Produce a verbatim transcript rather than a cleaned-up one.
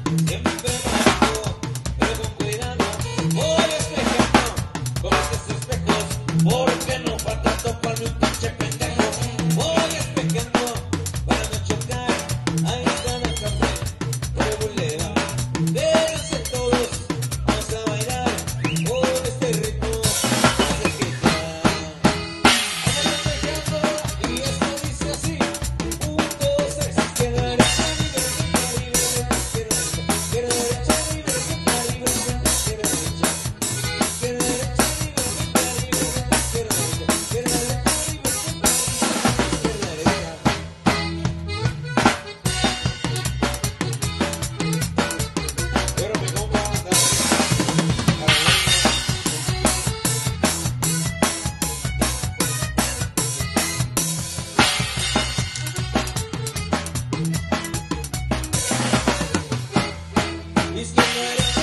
Siempre marco, pero con cuidado. Voy espejando con estos espejos, porque no falta toparme un pinche pendejo. Voy espejando para no chocar. Ahí está el café, el buleva. Véanse todos, vamos a bailar con este ritmo. Hace que ya andamos espejando y esto dice así: un, dos, tres, izquierda, derecha, libre, izquierda, izquierda, derecha, libre, izquierda, derecha, izquierda, derecha, izquierda, derecha, libre, izquierda, derecha, izquierda, derecha, izquierda, derecha, izquierda, derecha. Pero mi compa anda izquierda, derecha.